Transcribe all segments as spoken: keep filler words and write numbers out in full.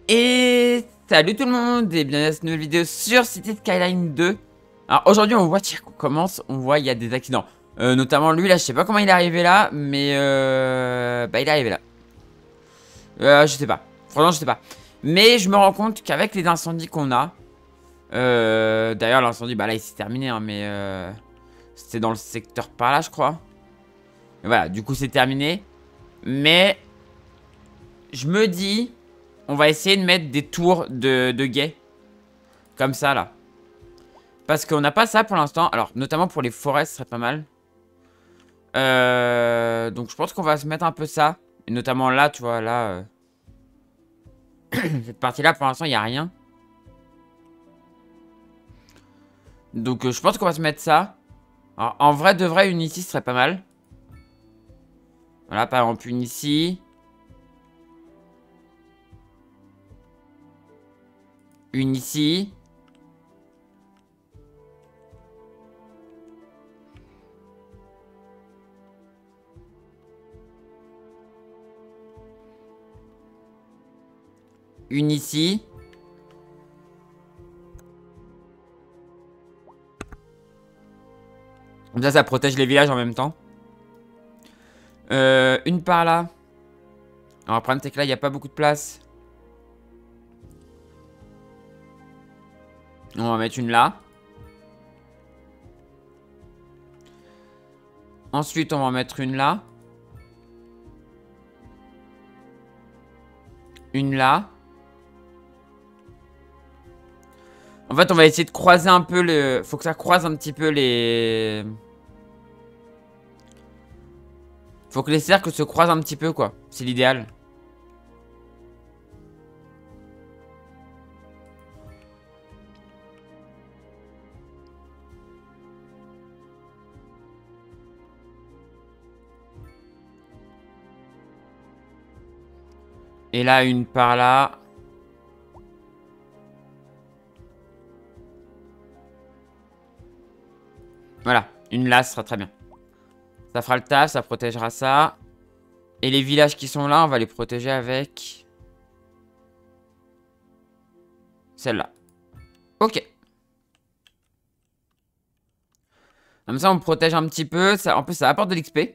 Et salut tout le monde et bienvenue à cette nouvelle vidéo sur City Skyline deux. Alors aujourd'hui on voit qu'on commence, on voit il y a des accidents. Euh, notamment lui là, je sais pas comment il est arrivé là, mais euh... bah il est arrivé là. Euh, je sais pas, franchement je sais pas. Mais je me rends compte qu'avec les incendies qu'on a, euh... d'ailleurs l'incendie, bah là il s'est terminé hein, mais euh... c'était dans le secteur par là je crois. Et voilà, du coup c'est terminé. Mais je me dis... On va essayer de mettre des tours de, de guet. Comme ça, là. Parce qu'on n'a pas ça pour l'instant. Alors, notamment pour les forêts, ce serait pas mal. Euh, donc, je pense qu'on va se mettre un peu ça. Et notamment là, tu vois, là... Euh... Cette partie-là, pour l'instant, il n'y a rien. Donc, euh, je pense qu'on va se mettre ça. Alors, en vrai, de vrai, une ici, ce serait pas mal. Voilà, par exemple, une ici... Une ici. Une ici. Comme ça, ça protège les villages en même temps. Euh, une par là. Alors, le problème, c'est que là, il n'y a pas beaucoup de place. On va mettre une là. Ensuite, on va en mettre une là. Une là. En fait, on va essayer de croiser un peu le... Faut que ça croise un petit peu les... Faut que les cercles se croisent un petit peu, quoi. C'est l'idéal. Et là, une par là. Voilà, une là, ce sera très bien. Ça fera le taf, ça protégera ça. Et les villages qui sont là, on va les protéger avec... Celle-là. Ok. Comme ça, on protège un petit peu. Ça, en plus, ça apporte de l'X P.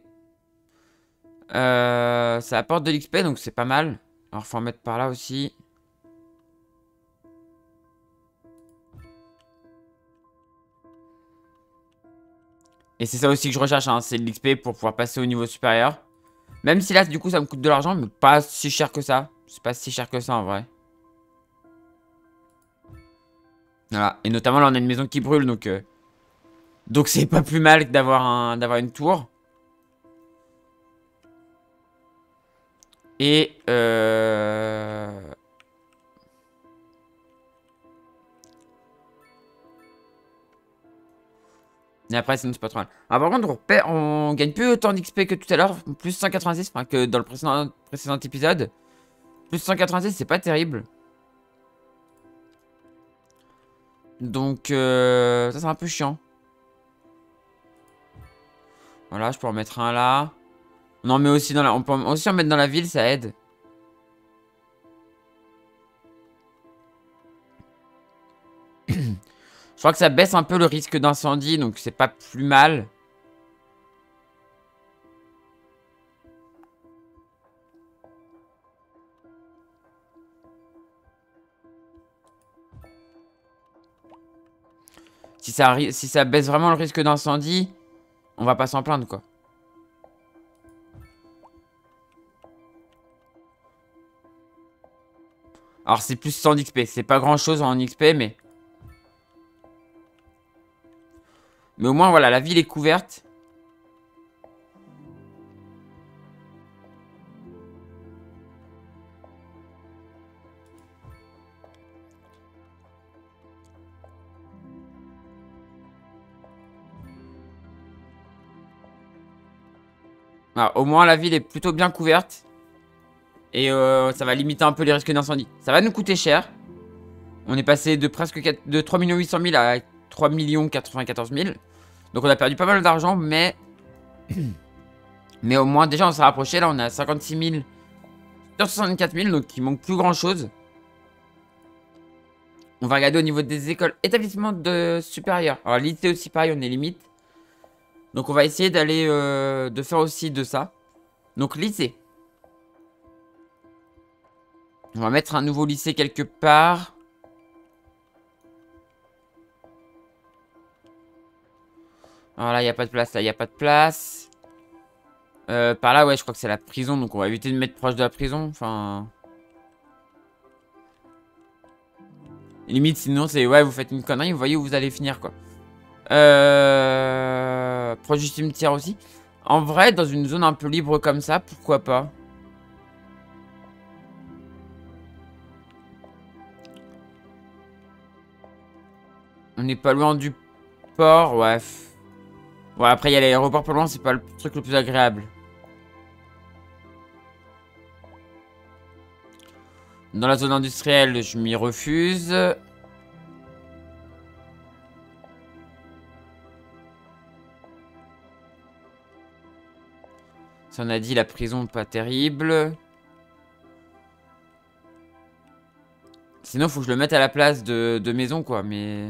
Euh, ça apporte de l'X P, donc c'est pas mal. Alors, faut en mettre par là aussi. Et c'est ça aussi que je recherche, hein, c'est de l'X P pour pouvoir passer au niveau supérieur. Même si là, du coup, ça me coûte de l'argent, mais pas si cher que ça. C'est pas si cher que ça, en vrai. Voilà. Et notamment, là, on a une maison qui brûle, donc... Euh... Donc, c'est pas plus mal d'avoir un... d'avoir une tour. Et... Euh... Et après, sinon, c'est pas trop mal. Alors, par contre, on, perd, on gagne plus autant d'X P que tout à l'heure. Plus cent quatre-vingt-six, enfin, que dans le précédent, précédent épisode. Plus cent quatre-vingt-six, c'est pas terrible. Donc, euh, ça, c'est un peu chiant. Voilà, je peux en mettre un là. On en met aussi dans la... On peut aussi en mettre dans la ville, ça aide. Je crois que ça baisse un peu le risque d'incendie, donc c'est pas plus mal. Si ça, si ça baisse vraiment le risque d'incendie, on va pas s'en plaindre, quoi. Alors c'est plus cent d'X P, c'est pas grand chose en X P, mais... Mais au moins, voilà, la ville est couverte. Alors, au moins, la ville est plutôt bien couverte. Et euh, ça va limiter un peu les risques d'incendie. Ça va nous coûter cher. On est passé de presque quatre, de trois millions huit cent mille à trois millions quatre-vingt-quatorze mille. Donc on a perdu pas mal d'argent, mais... mais au moins, déjà, on s'est rapproché. Là, on est à cinquante-six mille sur soixante-quatre mille, donc il manque plus grand-chose. On va regarder au niveau des écoles, établissements de supérieurs. Alors lycée aussi pareil, on est limite. Donc on va essayer d'aller, euh, de faire aussi de ça. Donc lycée. On va mettre un nouveau lycée quelque part. Alors là, il n'y a pas de place, là, il n'y a pas de place. Euh, par là, ouais, je crois que c'est la prison, donc on va éviter de mettre proche de la prison. Enfin... Limite, sinon, c'est, ouais, vous faites une connerie, vous voyez où vous allez finir, quoi. Euh... Proche du cimetière aussi. En vrai, dans une zone un peu libre comme ça, pourquoi pas? On n'est pas loin du port, ouais. Ouais, après, il y a l'aéroport pas loin, c'est pas le truc le plus agréable. Dans la zone industrielle, je m'y refuse. Ça, on a dit, la prison, pas terrible. Sinon, faut que je le mette à la place de, de maison, quoi, mais...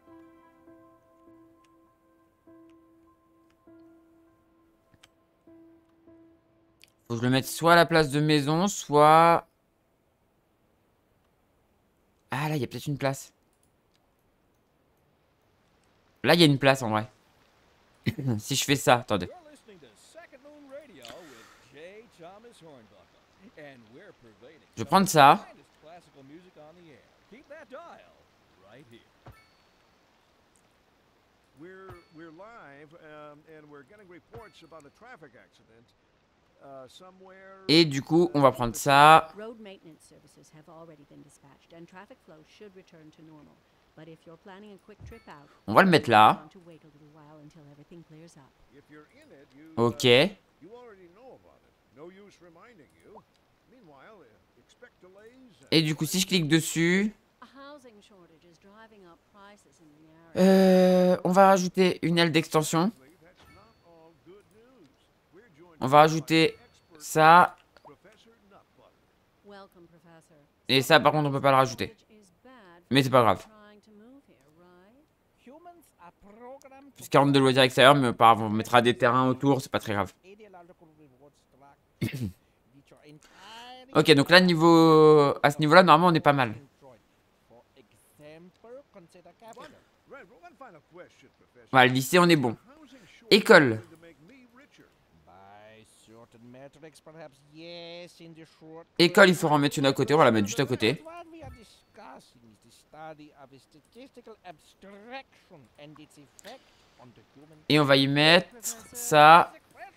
Faut que je le mette soit à la place de maison, soit... Ah, là, il y a peut-être une place. Là, il y a une place, en vrai. Si je fais ça, attendez. Je vais prendre ça. Et du coup, on va prendre ça. On va le mettre là. Ok. Et du coup, si je clique dessus... Euh, on va rajouter une aile d'extension. On va rajouter ça. Et ça, par contre, on peut pas le rajouter. Mais c'est pas grave. Plus quarante-deux loisirs extérieurs, mais pas grave, on mettra des terrains autour, c'est pas très grave. Ok, donc là, niveau... à ce niveau-là, normalement, on est pas mal. Voilà, le lycée, on est bon. École. École, il faut en mettre une à côté, on va la mettre juste à côté. Et on va y mettre ça.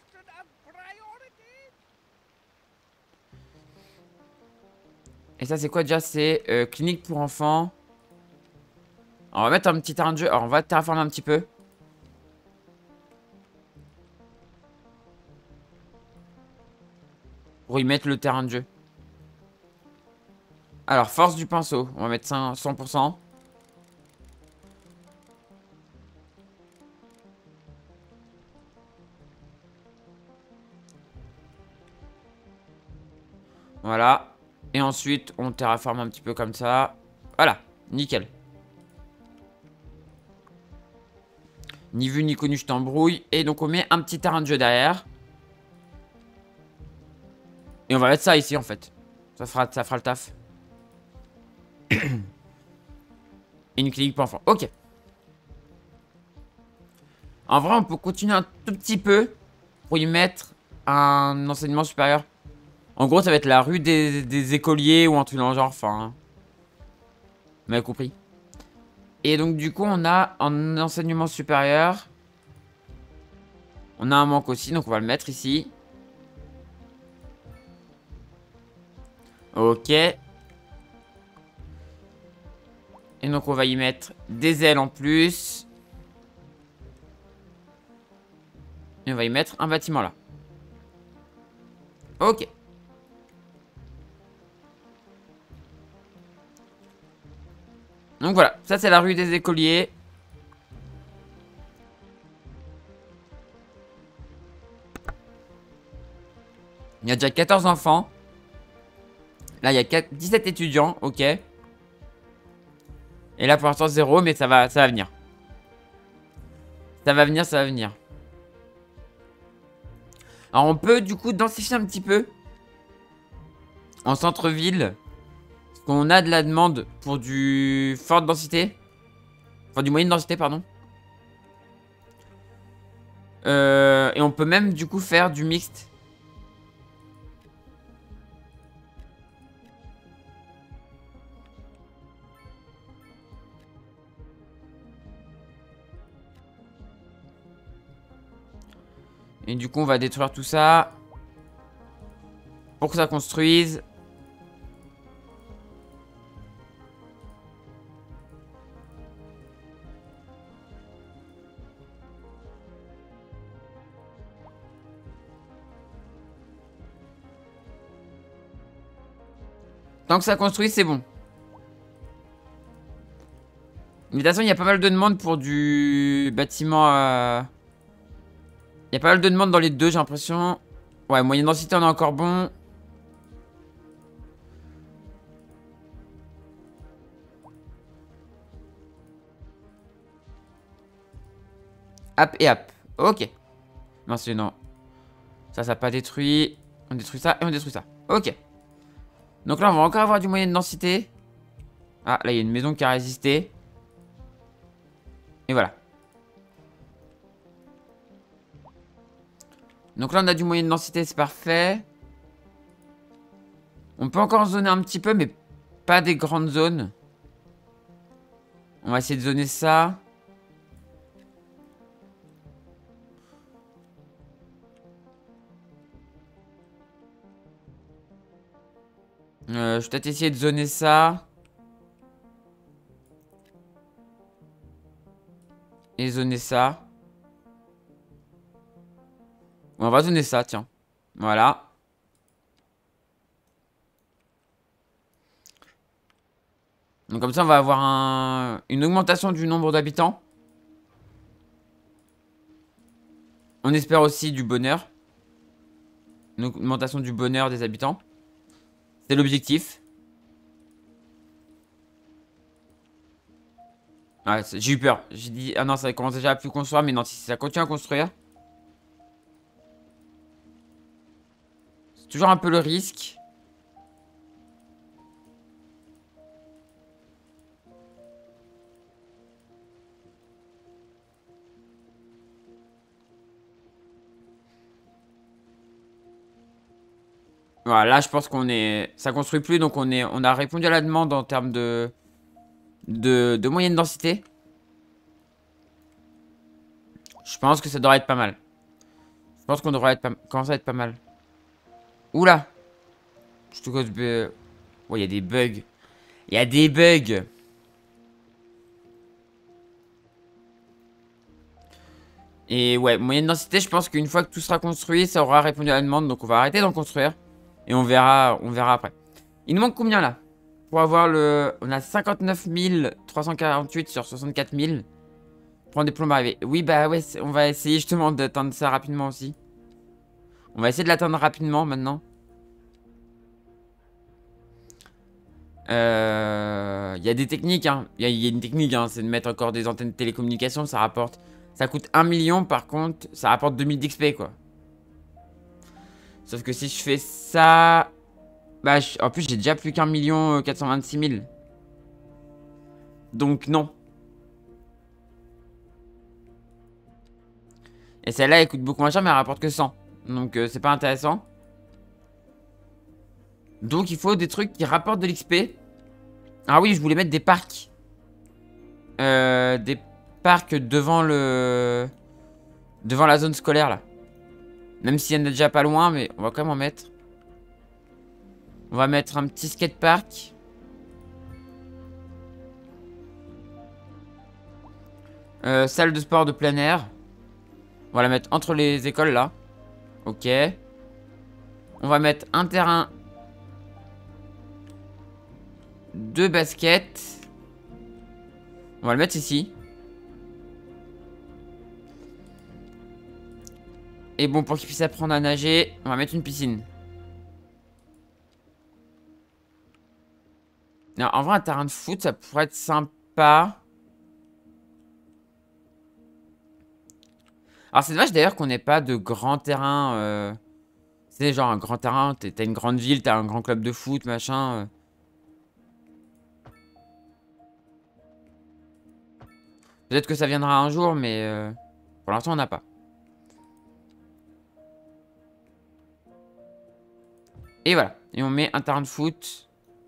Et ça, c'est quoi déjà? C'est euh, clinique pour enfants. On va mettre un petit terrain de jeu. Alors, on va terraformer un petit peu. Pour y mettre le terrain de jeu. Alors, force du pinceau. On va mettre cent pour cent. Voilà. Et ensuite, on terraforme un petit peu comme ça. Voilà. Nickel. Ni vu ni connu, je t'embrouille. Et donc, on met un petit terrain de jeu derrière. Et on va mettre ça ici, en fait. Ça fera, ça fera le taf. Et une clinique pour enfants. Ok. En vrai, on peut continuer un tout petit peu pour y mettre un enseignement supérieur. En gros, ça va être la rue des, des écoliers ou un truc dans le genre. Enfin, vous m'avez compris. Et donc, du coup, on a un enseignement supérieur. On a un manque aussi, donc on va le mettre ici. Ok. Et donc, on va y mettre des ailes en plus. Et on va y mettre un bâtiment là. Ok. Donc voilà, ça c'est la rue des écoliers. Il y a déjà quatorze enfants. Là, il y a dix-sept étudiants, ok. Et là, pour l'instant, zéro, mais ça va, ça va venir. Ça va venir, ça va venir. Alors, on peut, du coup, densifier un petit peu. En centre-ville. Parce qu'on a de la demande pour du forte densité. Enfin, du moyenne densité, pardon. Euh, et on peut même, du coup, faire du mixte. Et du coup, on va détruire tout ça. Pour que ça construise. Tant que ça construit, c'est bon. Mais de toute façon, il y a pas mal de demandes pour du bâtiment à... Il y a pas mal de demandes dans les deux, j'ai l'impression. Ouais, moyenne densité, on est encore bon. App et app. Ok. Non, c'est non. Ça, ça n'a pas détruit. On détruit ça et on détruit ça. Ok. Donc là, on va encore avoir du moyenne densité. Ah, là, il y a une maison qui a résisté. Et voilà. Donc là, on a du moyenne densité, c'est parfait. On peut encore zoner un petit peu, mais pas des grandes zones. On va essayer de zoner ça. Euh, je vais peut-être essayer de zoner ça. Et zoner ça. On va zoner ça, tiens. Voilà. Donc comme ça, on va avoir un... une augmentation du nombre d'habitants. On espère aussi du bonheur. Une augmentation du bonheur des habitants. C'est l'objectif. Ouais, j'ai eu peur. J'ai dit, ah non, ça commence déjà à plus construire. Mais non, si ça continue à construire. C'est toujours un peu le risque. Voilà, là, je pense qu'on est... Ça construit plus, donc on, est... on a répondu à la demande en termes de... De, de moyenne densité. Je pense que ça devrait être pas mal. Je pense qu'on devrait être pas... commencer à être pas mal. Oula. Je te cause... Oh, il y a des bugs. Il y a des bugs. Et ouais, moyenne densité, je pense qu'une fois que tout sera construit, ça aura répondu à la demande. Donc on va arrêter d'en construire. Et on verra, on verra après. Il nous manque combien là? Pour avoir le... On a cinquante-neuf mille trois cent quarante-huit sur soixante-quatre mille. Prendre des plombes arrivés. Oui, bah ouais, on va essayer justement d'atteindre ça rapidement aussi. On va essayer de l'atteindre rapidement maintenant. Euh... Il y a des techniques, hein. Il y a, il y a une technique, hein. C'est de mettre encore des antennes de télécommunication. Ça rapporte... Ça coûte un million, par contre, ça rapporte deux mille d'X P, quoi. Sauf que si je fais ça... Bah, je... en plus, j'ai déjà plus qu'un million quatre cent vingt-six mille. Donc, non. Et celle-là, elle coûte beaucoup moins cher, mais elle rapporte que cent. Donc, euh, c'est pas intéressant. Donc, il faut des trucs qui rapportent de l'X P. Ah oui, je voulais mettre des parcs. Euh, des parcs devant le... Devant la zone scolaire, là. Même s'il y en a déjà pas loin, mais on va quand même en mettre. On va mettre un petit skatepark. Euh, salle de sport de plein air. On va la mettre entre les écoles, là. Ok. On va mettre un terrain de basket. On va le mettre ici. Et bon, pour qu'il puisse apprendre à nager, on va mettre une piscine. Non, en vrai, un terrain de foot, ça pourrait être sympa. pas. Alors c'est dommage d'ailleurs qu'on n'ait pas de grand terrain. Euh... C'est genre un grand terrain, t'as une grande ville, t'as un grand club de foot, machin. euh. Peut-être que ça viendra un jour, mais euh, pour l'instant on n'a pas. Et voilà, et on met un terrain de foot.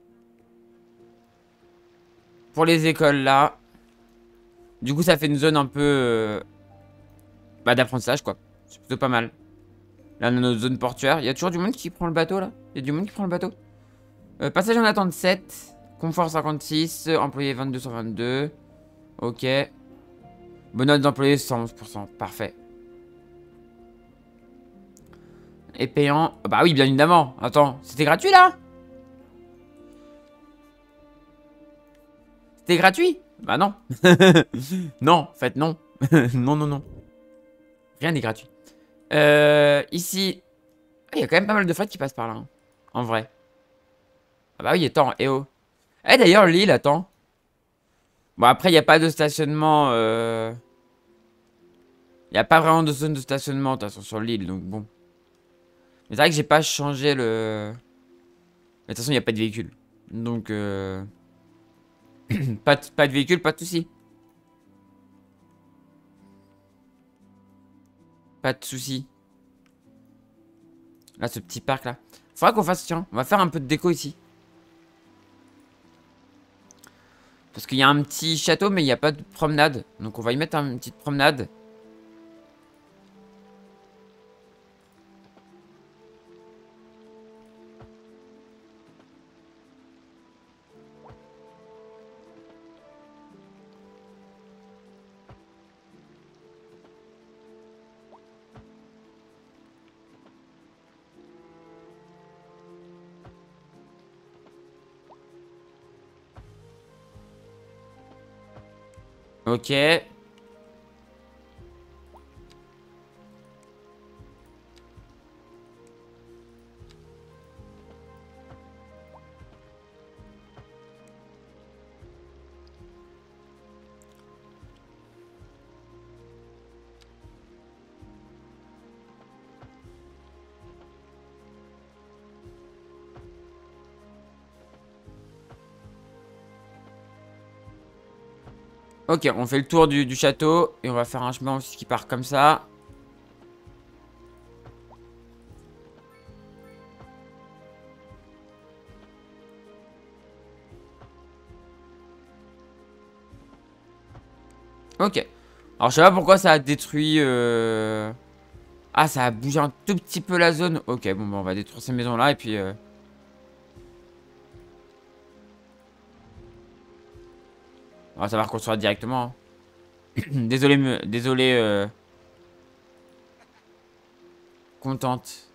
Pour les écoles là. Du coup ça fait une zone un peu euh, bah, d'apprentissage quoi. C'est plutôt pas mal. Là on a notre zone portuaire. Il y a toujours du monde qui prend le bateau là. Il y a du monde qui prend le bateau. euh, Passage en attente sept. Confort cinquante-six. Employé vingt-deux sur vingt-deux. Ok. Bonne note d'employé cent onze pour cent. Parfait. Et payant. Bah oui bien évidemment. Attends, c'était gratuit là? C'était gratuit? Bah non. Non, en fait non. Non, non, non. Rien n'est gratuit. Euh, ici. Il y a quand même pas mal de frais qui passent par là. Hein. En vrai. Ah bah oui, attends, eh oh. Eh d'ailleurs, l'île, attends. Bon, après, il n'y a pas de stationnement. Euh... Il n'y a pas vraiment de zone de stationnement, de toute façon, sur l'île, donc bon. Mais c'est vrai que j'ai pas changé le... Mais de toute façon, il n'y a pas de véhicule. Donc, euh... pas, de, pas de véhicule, pas de soucis. Pas de soucis. Là, ce petit parc là. Faudra qu'on fasse, tiens, on va faire un peu de déco ici. Parce qu'il y a un petit château, mais il n'y a pas de promenade. Donc on va y mettre une petite promenade. Ok. Ok, on fait le tour du, du château. Et on va faire un chemin aussi qui part comme ça. Ok. Alors je sais pas pourquoi ça a détruit... Euh... Ah, ça a bougé un tout petit peu la zone. Ok, bon, bah, on va détruire ces maisons-là et puis... Euh... Oh, ça va reconstruire directement. Hein. Désolé, me... désolé. Euh... Contente.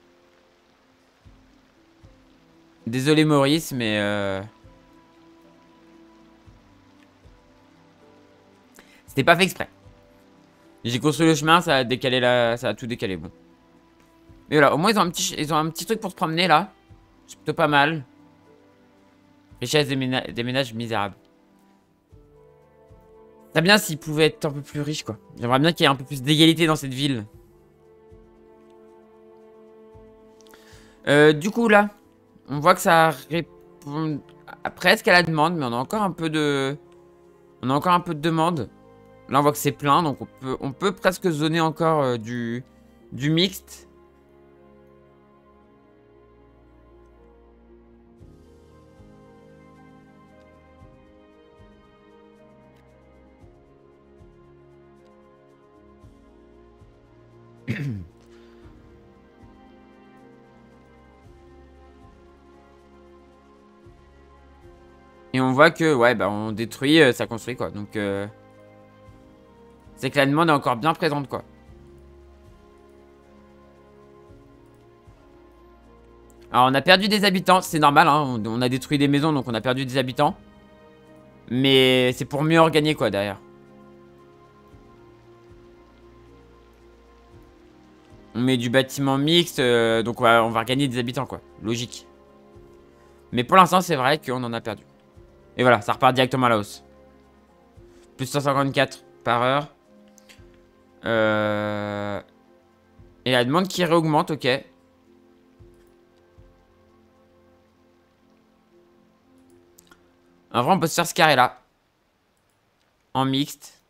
Désolé Maurice, mais... Euh... C'était pas fait exprès. J'ai construit le chemin, ça a décalé la... ça a tout décalé, bon. Mais voilà, au moins ils ont un petit, ils ont un petit truc pour se promener là. C'est plutôt pas mal. Richesse des, ména... des ménages misérables. C'est bien s'ils pouvaient être un peu plus riches quoi. J'aimerais bien qu'il y ait un peu plus d'égalité dans cette ville. Euh, du coup là, on voit que ça répond presque à la demande, mais on a encore un peu de... On a encore un peu de demande. Là on voit que c'est plein, donc on peut, on peut presque zoner encore euh, du, du mixte. Et on voit que, ouais, bah on détruit, euh, ça construit quoi. Donc, euh, c'est que la demande est encore bien présente quoi. Alors, on a perdu des habitants, c'est normal, hein. On, on a détruit des maisons, donc on a perdu des habitants. Mais c'est pour mieux regagner quoi derrière. On met du bâtiment mixte, euh, donc on va, on va regagner des habitants quoi. Logique. Mais pour l'instant, c'est vrai qu'on en a perdu. Et voilà, ça repart directement à la hausse. Plus cent cinquante-quatre par heure. Euh... Et la demande qui réaugmente, ok. En vrai, on peut se faire ce carré-là. En mixte.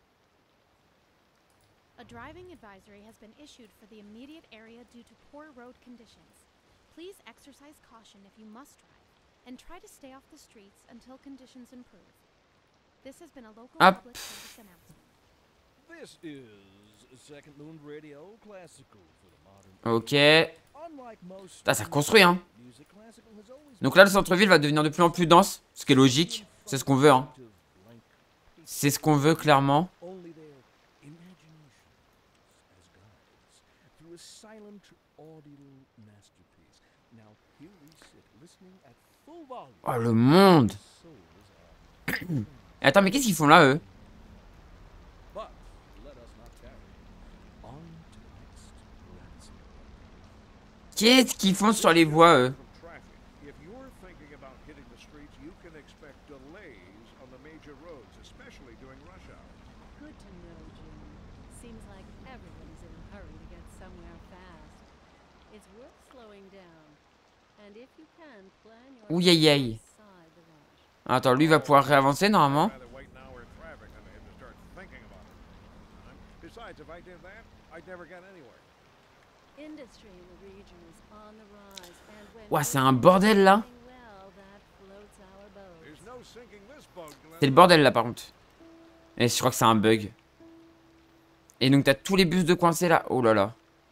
A driving advisory has been issued for the immediate area due to poor road conditions. Please exercise caution if you must drive, and try to stay off the streets until conditions improve. This has been a local Hop. public service announcement. This is Second Moon Radio Classical for the modern. Ok. Unlike most Ah, ça construit, hein. music, classical has always Donc là, le centre-ville va devenir de plus en plus dense. Ce qui est logique. C'est ce qu'on veut, hein. C'est ce qu'on veut, clairement. only their imaginations as guides through a silent audio masterpiece. Now here we sit listening at full volume. Oh, le monde. Souls are Attends, mais qu'est-ce qu'ils font là, eux? But let us not tarry. On to the next Radisson. Qu'est-ce qu'ils font sur les voies, eux? From traffic. If you're thinking about hitting the streets, you can expect delays on the major roads, especially during rush hour. Good to know, Jim. Seems like everyone's in a hurry to get somewhere fast. It's worth slowing down. And if you can, plan your Ouh, aïe, aïe. outside the rush. Attends, lui va pouvoir réavancer, normalement. I'd rather wait an hour in traffic than to have to start thinking about it. Besides, if I did that, I'd never get anywhere. Industry in the region is on the rise, and when Ouah, c'est un bordel, là. well, that floats our boat. There's no sinking this boat, Glenn. C'est le bordel, là, par contre. Et je crois que c'est un bug. Et donc, t'as tous les bus de coincés, là. Oh là là.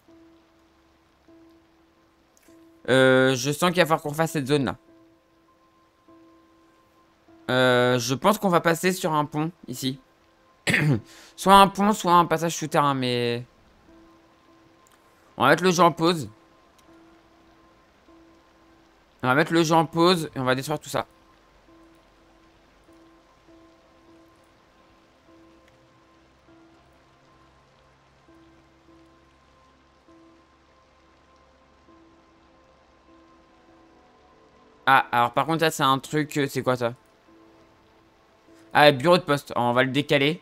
Euh, je sens qu'il va falloir qu'on fasse cette zone-là. Euh, je pense qu'on va passer sur un pont, ici. Soit un pont, soit un passage souterrain, mais... On va mettre le jeu en pause. On va mettre le jeu en pause et on va détruire tout ça. Ah, alors par contre, ça c'est un truc... euh, C'est quoi ça? Ah, bureau de poste. On va le décaler.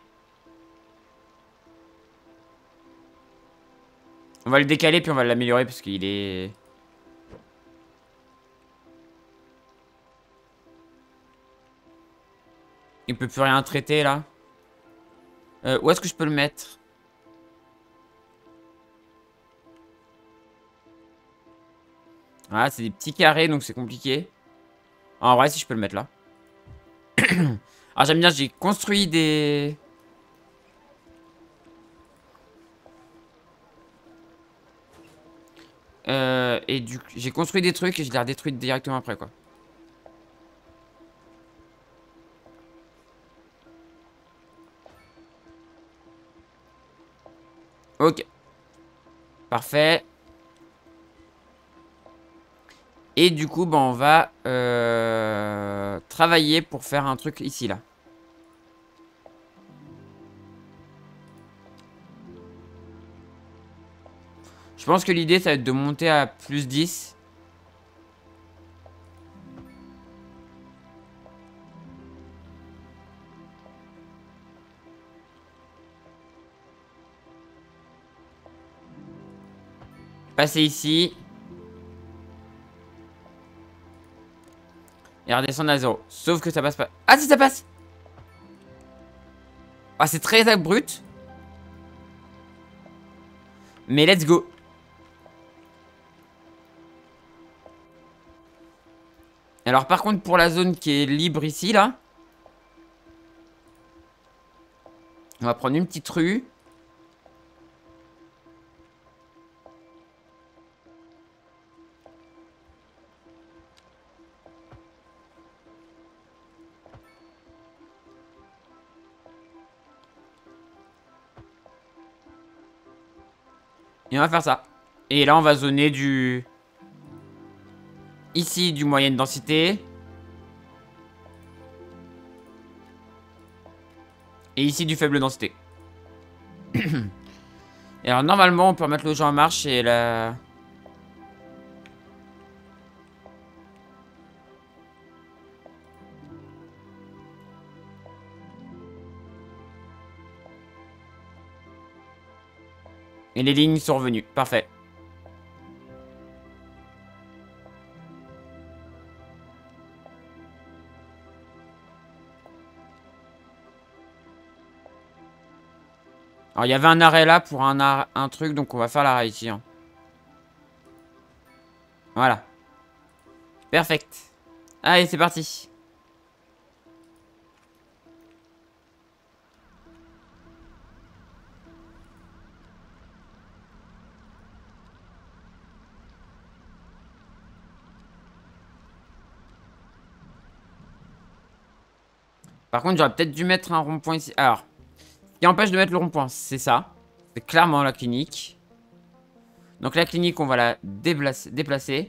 On va le décaler puis on va l'améliorer parce qu'il est... Il peut plus rien traiter là. Euh, où est-ce que je peux le mettre? Ah, c'est des petits carrés donc c'est compliqué. En vrai, si je peux le mettre là. Alors j'aime bien, j'ai construit des... Euh, et du coup, j'ai construit des trucs et je les ai détruits directement après quoi. Ok. Parfait. Et du coup, bah, on va euh, travailler pour faire un truc ici là. Je pense que l'idée, ça va être de monter à plus dix. Passer ici. Et redescendre à zéro. Sauf que ça passe pas. Ah si, ça passe! Ah, c'est très abrupt. Mais let's go. Alors par contre pour la zone qui est libre ici là, on va prendre une petite rue. Et on va faire ça. Et là on va zoner du... Ici du moyenne densité. Et ici du faible densité. Et alors normalement on peut remettre le jeu en marche et la... Et les lignes sont revenues. Parfait. Alors, il y avait un arrêt là pour un, ar un truc, donc on va faire l'arrêt ici. Hein. Voilà. Perfect. Allez, c'est parti. Par contre, j'aurais peut-être dû mettre un rond-point ici. Alors, ce qui empêche de mettre le rond-point, c'est ça. C'est clairement la clinique. Donc la clinique, on va la déplacer. déplacer.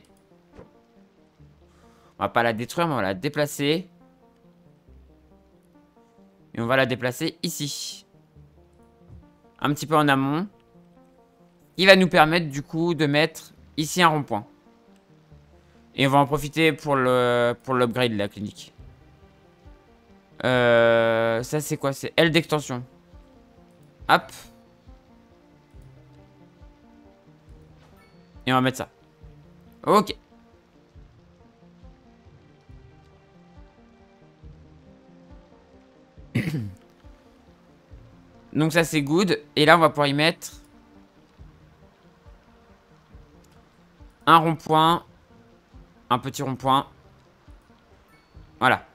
On va pas la détruire, mais on va la déplacer. Et on va la déplacer ici. Un petit peu en amont. Qui va nous permettre du coup de mettre ici un rond-point. Et on va en profiter pour le pour l'upgrade de la clinique. Euh, ça c'est quoi? C'est L d'extension. Hop. Et on va mettre ça. Ok. Donc ça c'est good. Et là on va pouvoir y mettre un rond-point. Un petit rond-point. Voilà.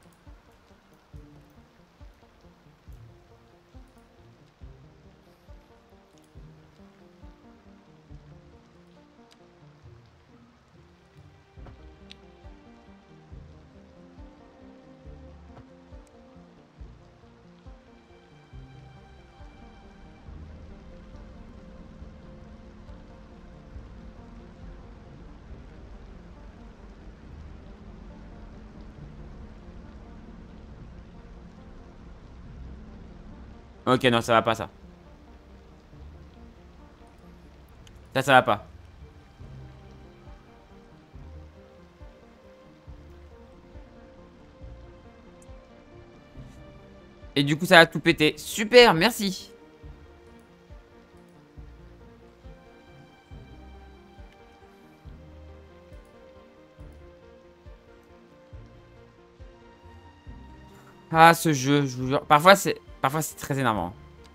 Ok, non, ça va pas, ça. Ça, ça va pas. Et du coup, ça a tout pété. Super, merci. Ah, ce jeu, je vous jure. Parfois, c'est... Parfois, c'est très énervant.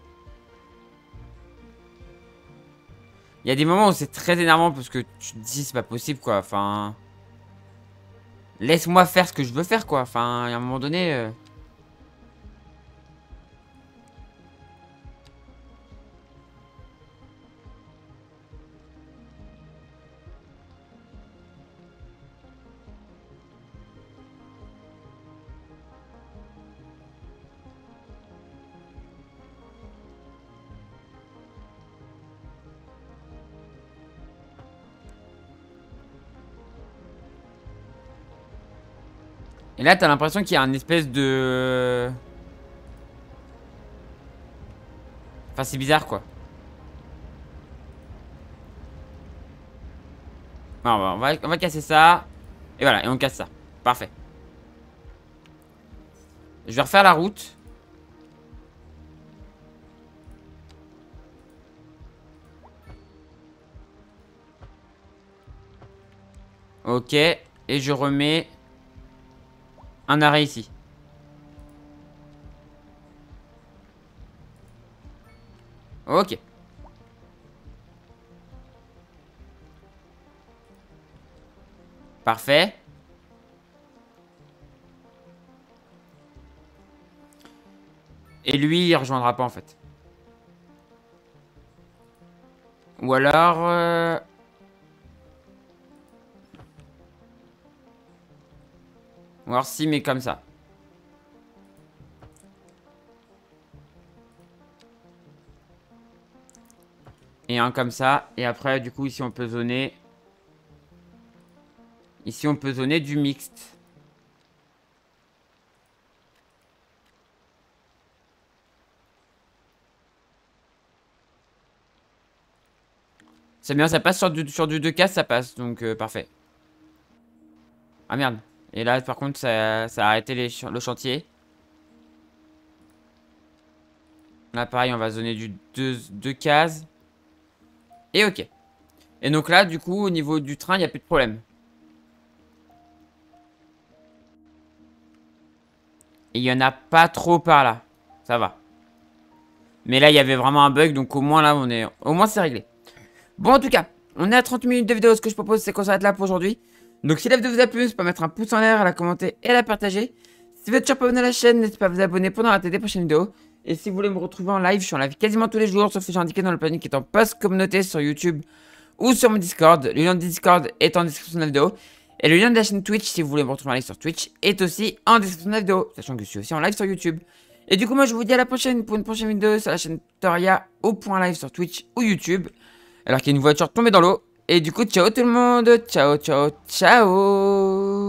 Il y a des moments où c'est très énervant parce que tu te dis c'est pas possible, quoi. Enfin... Laisse-moi faire ce que je veux faire, quoi. Enfin, à un moment donné... Euh... Et là, t'as l'impression qu'il y a un espèce de... Enfin, c'est bizarre, quoi. Bon, on va, on va casser ça. Et voilà, et on casse ça. Parfait. Je vais refaire la route. Ok. Et je remets... un arrêt ici. Ok. Parfait. Et lui, il rejoindra pas en fait. Ou alors... Euh... Ou alors si, mais comme ça. Et un comme ça. Et après, du coup, ici, on peut zoner. Ici, on peut zoner du mixte. C'est bien, ça passe sur du, sur du deux K, ça passe. Donc, euh, parfait. Ah, merde. Et là, par contre, ça, ça a arrêté les, le chantier. Là, pareil, on va zoner du deux cases. Et ok. Et donc là, du coup, au niveau du train, il n'y a plus de problème. Et il n'y en a pas trop par là. Ça va. Mais là, il y avait vraiment un bug, donc au moins là, on est... Au moins, c'est réglé. Bon, en tout cas, on est à trente minutes de vidéo. Ce que je propose, c'est qu'on s'arrête là pour aujourd'hui. Donc si la vidéo vous a plu, n'hésitez pas à mettre un pouce en l'air, à la commenter et à la partager. Si vous êtes toujours pas abonné à la chaîne, n'hésitez pas à vous abonner pour ne rater des prochaines vidéos. Et si vous voulez me retrouver en live, je suis en live quasiment tous les jours, sauf que j'ai indiqué dans le planning qui est en post communauté sur YouTube ou sur mon Discord. Le lien de Discord est en description de la vidéo. Et le lien de la chaîne Twitch, si vous voulez me retrouver en live sur Twitch, est aussi en description de la vidéo. Sachant que je suis aussi en live sur YouTube. Et du coup, moi je vous dis à la prochaine pour une prochaine vidéo sur la chaîne Toria au point live sur Twitch ou YouTube. Alors qu'il y a une voiture tombée dans l'eau. Et du coup, ciao tout le monde. Ciao, ciao, ciao.